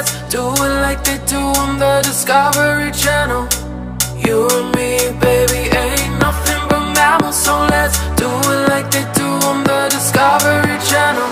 let's do it like they do on the Discovery Channel. You and me, baby, ain't nothing but mammals, so let's do it like they do on the Discovery Channel.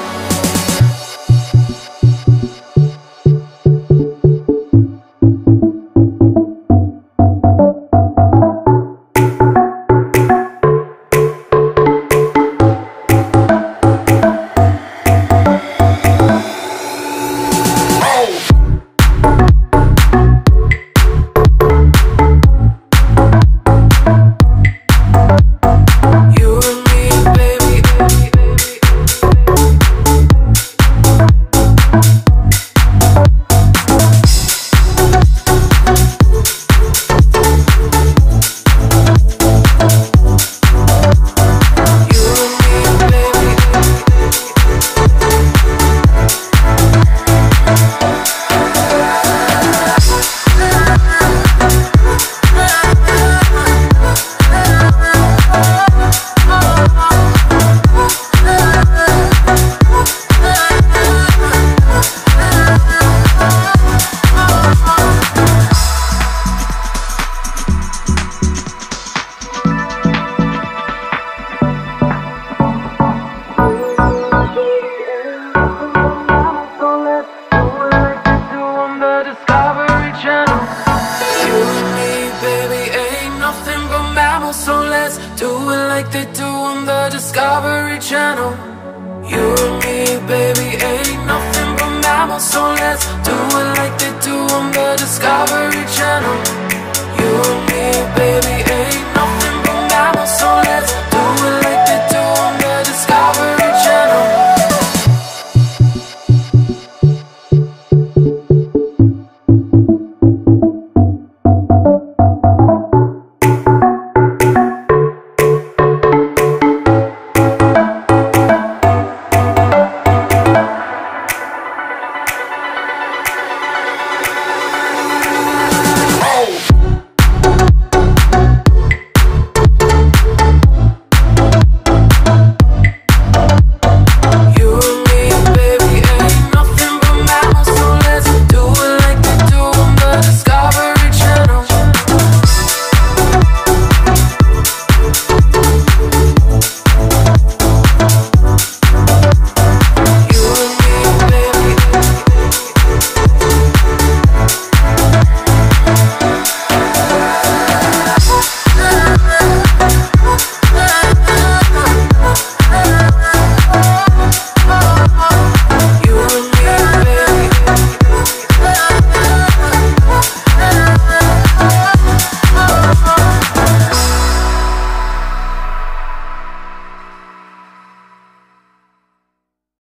So let's do it like they do on the Discovery Channel. You and me, baby, ain't nothing but mammals, so let's do it like they do on the Discovery Channel. You and me, baby, ain't